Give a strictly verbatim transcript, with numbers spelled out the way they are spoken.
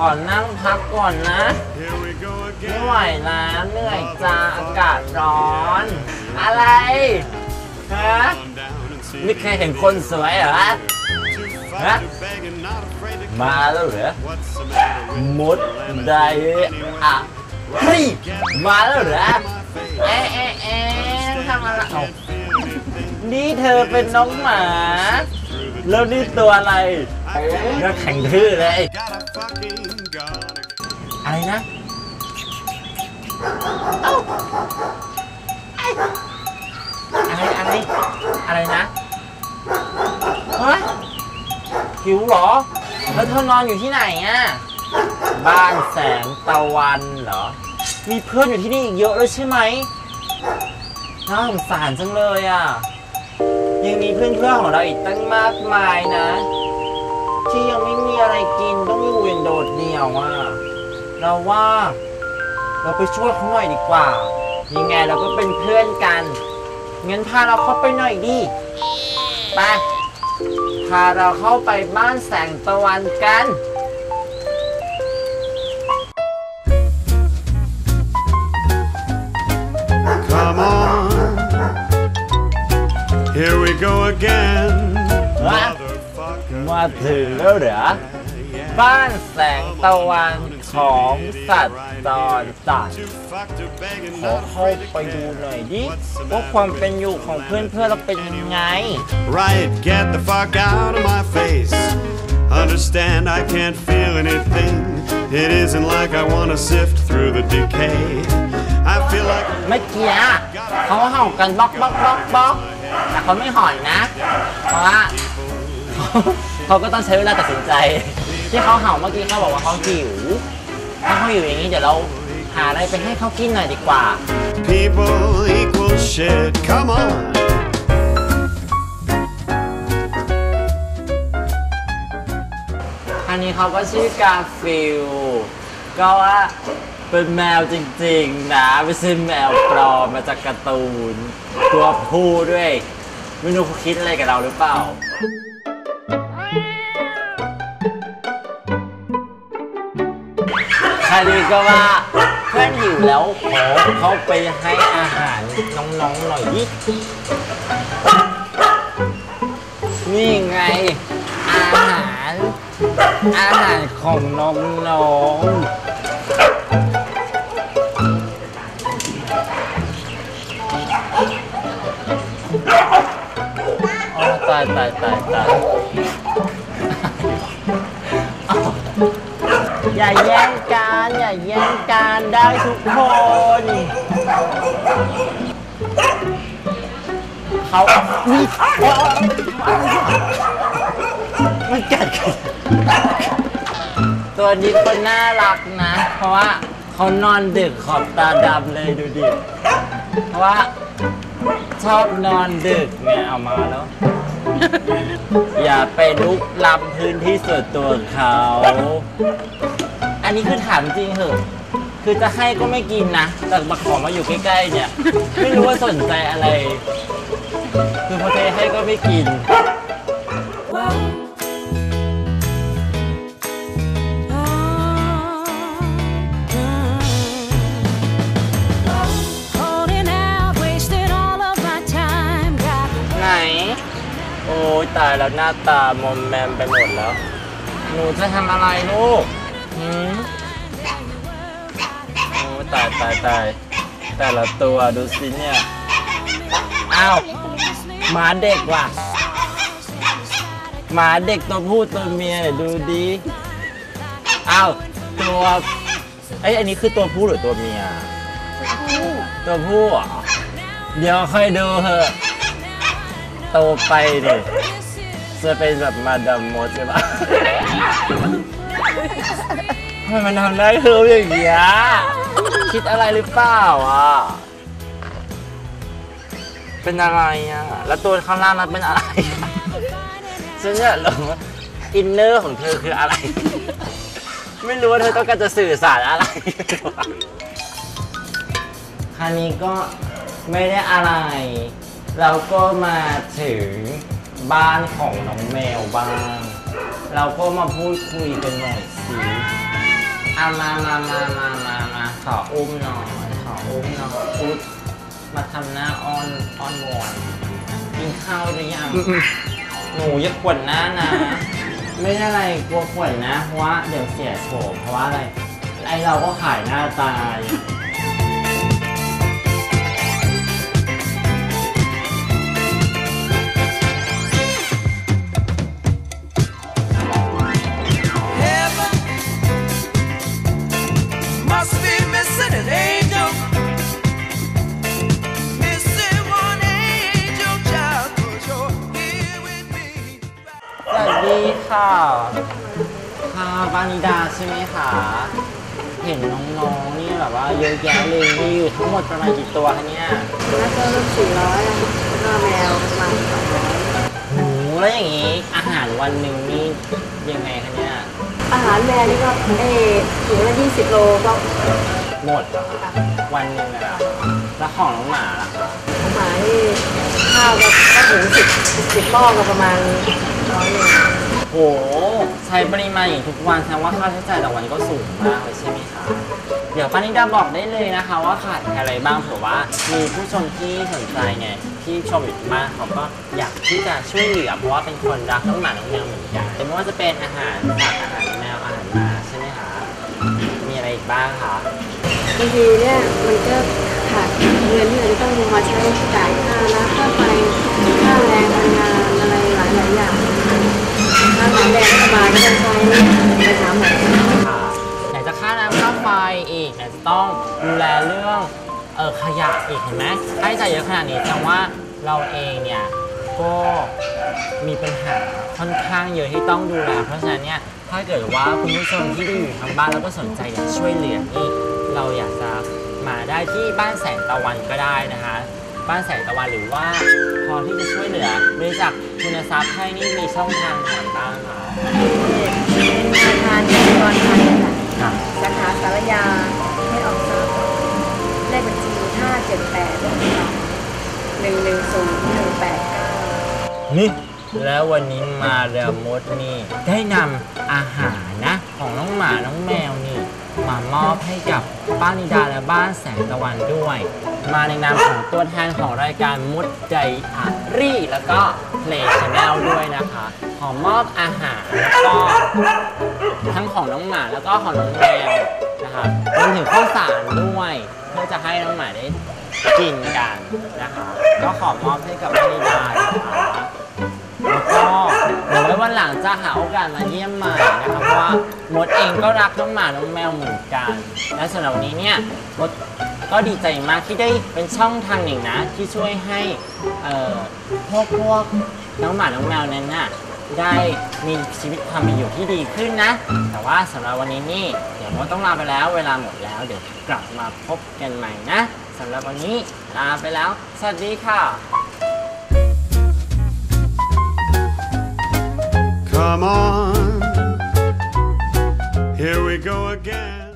อนั่งพักก่อนนะไม่ไหวแล้วเหนื่อยจ้าอากาศร้อนอะไรฮะไม่เคยเห็นคนสวยเหรอฮะมาแล้วเหรอมุดได้อะเฮ้ยมาแล้วเหรอเอ๊ะเอ๊ะเอ๊ะทำอะไรเอานี่เธอเป็นน้องหมาแล้วนี่ตัวอะไรน่าแข็งทื่อเลยอะไรนะอะไรอะไรอะไรนะเฮ้ยหิวเหรอแล้วเธอนอนอยู่ที่ไหนอ่ะบ้านแสงตะวันเหรอมีเพื่อนอยู่ที่นี่อีกเยอะเลยใช่ไหมน่าสงสารจังเลยอ่ะยังมีเพื่อนๆของเราอีกตั้งมากมายนะที่ยังไม่มีอะไรกินต้องอยู่อย่างโดดเดี่ยวอ่ะเราว่าเราไปช่วยเขาหน่อยดีกว่ายังไงเราก็เป็นเพื่อนกันงั้นพาเราเข้าไปหน่อยดิไปพาเราเข้าไปบ้านแสงตะวันกัน Come on, here we go again. มาถึงแล้วเหรอบ้านแสงตะวันของสัตว์จรจัดขอเข้าไปดูหน่อยดิว่าความเป็นอยู่ของเพื่อนๆเราเป็นยังไง Right, get the fuck out of my face. Understand I can't feel anything. It isn't like I wanna sift through the decay. I feel like เมื่อกี้เขาเห่ากันบล็อกบล็อกบล็อกบล็อกแต่เขาไม่หอนนะเพราะว่าเขาก็ต้องใช้เวลาตัดสินใจที่เขาเห่าเมื่อกี้เขาบอกว่าเขาหิวถ้าเขาหิวอย่างนี้เดี๋ยวเราหาอะไรไปให้เขากินหน่อยดีกว่า people equal shit. Come on. อันนี้เขาก็ชื่อกาฟิลก็ว่าเป็นแมวจริงๆนะไม่ใช่แมวปลอมมาจากการ์ตูนตัวผู้ด้วยไม่รู้เขาคิดอะไรกับเราหรือเปล่าคดีก็ว่าเพื่อนหิวแล้วขอเขาไปให้อาหารน้องๆหน่อยดินี่ไงอาหารอาหารของน้องๆตายตายตายตายอย่าแย่งกันอย่าแย่งกันได้ทุกคนเขาวิมันกัดกันตัวนี้คนน่ารักนะเพราะว่าเขานอนดึกขอบตาดำเลยดูดิเพราะว่าชอบนอนดึกไงเอามาแล้วอย่าไปลุกล้ำพื้นที่ส่วนตัวเขาอันนี้คือถามจริงเหอะคือจะให้ก็ไม่กินนะแต่มาขอมาอยู่ใกล้ๆเนี่ยไม่รู้ว่าสนใจอะไรคือพอเทให้ก็ไม่กินโอ้ยตายแล้วหน้าตามอมแมมไปหมดแล้วหนูจะทำอะไรลูกหืมโอ้ยตายตายตายแต่ละตัวดูสิเนี่ยอ้าวหมาเด็กว่ะหมาเด็กตัวผู้ตัวเมียเนี่ยดูดีอ้าวตัวไอ้อันนี้คือตัวผู้หรือตัวเมียตัวผู้เหรอเดี๋ยวค่อยดูเถอะโตไปดิจะเป็นแบบมาดามมดใช่ปะทำไมมันทำได้คืออย่างเงี้ยคิดอะไรหรือเปล่าอ่ะเป็นอะไรอ่ะแล้วตัวข้างล่างนั้นเป็นอะไรฉันเนี่ยหลงอินเนอร์ของเธอคืออะไรไม่รู้ว่าเธอต้องการจะสื่อสารอะไรคราวนี้ก็ไม่ได้อะไรเราก็มาถึงบ้านของน้องแมวบ้างเราก็มาพูดคุยกันหน่อยสิเอามามามามามามาขออุ้มหน่อยขออุ้มหน่อยอุ๊ยมาทำหน้าอ้อนอ้อนวอนกินข้าวหรือยังหนูอย่าขวนหน้านะไม่ได้อะไรกลัวขวนนะเพราะว่าเดี๋ยวเสียโฉมเพราะว่าอะไรไอเราก็ขายหน้าตาย Must be missing an angel, missing one angel child, 'cause you're here with me. สวัสดีค่ะค่ะปานิดาใช่ไหมคะเห็นน้องๆนี่แบบว่าเยอะแยะเลยมีอยู่ทั้งหมดประมาณกี่ตัวคะเนี่ยแล้วก็เริ่มสี่ร้อยแล้วก็แมวประมาณสองร้อยโอ้แล้วอย่างนี้อาหารวันหนึ่งนี่ยังไงคะเนี่ยอาหารแมวนี่ก็เออถุงละยี่สิบโลก็หมดเหรอคะวันหนึ่งเลยเหรอแล้วของน้องหมาล่ะคะหมานี่ข้าวก็ก็ถุงสิบสิบหม้อก็ประมาณร้อยหนึ่งโหใช้ปริมาณอย่างทุกวันแสดงว่าค่าใช้จ่ายต่อวันก็สูงมากเลยใช่ไหมคะเดี๋ยวปานิดาบอกได้เลยนะคะว่าขาดอะไรบ้างเผื่อว่ามีผู้ชมที่สนใจไงที่ชมอยู่ที่บ้านเขาก็อยากที่จะช่วยเหลือเพราะว่าเป็นคนรักน้องหมาน้องแมวเหมือนกันแต่ไม่ว่าจะเป็นอาหารสัตว์อาหารแมวอาหารหมาใช่ไหมคะมีอะไรอีกบ้างคะบางทีเนี่ยมันก็ขาดเงินที่เราจะต้องมาใช้จ่ายค่าน้ำค่าไฟค่าแรงทำงานอะไรหลายๆอย่างค่าน้ำแรงรัฐบาลก็ต้องใช้ไปหาหมอค่ะไหนจะค่าน้ำค่าไฟอีกไหนจะต้องดูแลเรื่องเออขยะอีกเห็นไหมค่าใช้จ่ายเยอะขนาดนี้แสดงว่าเราเองเนี่ยก็มีปัญหาค่อนข้างเยอะที่ต้องดูแลเพราะฉะนั้นเนี่ยถ้าเกิดว่าคุณผู้ชมที่ดูอยู่ทางบ้านแล้วก็สนใจอยากช่วยเหลือนี่เราอยากจะมาได้ที่บ้านแสงตะวันก็ได้นะคะบ้านแสงตะวันหรือว่าพอที่จะช่วยเหลือบริจาคทุนทรัพย์ให้นี่มีช่องทางไหนบ้างคะธนาคารกสิกรไทยค่ะค่ะสาขาสารยาให้ออกทรัพย์เลขบัญชีห้าเจ็ดแปดหนึ่งหนึ่งศูนย์หนึ่งแปดเก้านี่แล้ววันนี้มาเรือมดนี่ได้นำอาหารนะของน้องหมาน้องแมวนี่มามอบให้กับป้านิดาและบ้านแสงตะวันด้วย มาในนามของตัวแทนของรายการมุดไดอารี่แล้วก็เพลย์ชาแนลด้วยนะคะขอมอบอาหารแล้วก็ทั้งของน้องหมาแล้วก็ของน้องแมวนะคะรวมถึงข้าวสารด้วยเพื่อจะให้น้องหมาได้กินกันนะคะก็ขอมอบให้กับป้านิดานะคะแล้วก็เดี๋ยวไว้วันหลังจะหาโอกาสมาเยี่ยมใหม่นะคะเพราะว่ามดเองก็รักน้องหมาน้องแมวเหมือนกันและสำหรับวันนี้เนี่ยมดก็ดีใจมากที่ได้เป็นช่องทางหนึ่งนะที่ช่วยให้เอ่อพวกพวกน้องหมาน้องแมวนั้นน่ะได้มีชีวิตความเป็นอยู่ที่ดีขึ้นนะแต่ว่าสำหรับวันนี้นี่เดี๋ยวมดต้องลาไปแล้วเวลาหมดแล้วเดี๋ยวกลับมาพบกันใหม่นะสำหรับวันนี้ลาไปแล้วสวัสดีค่ะ Come on, here we go again.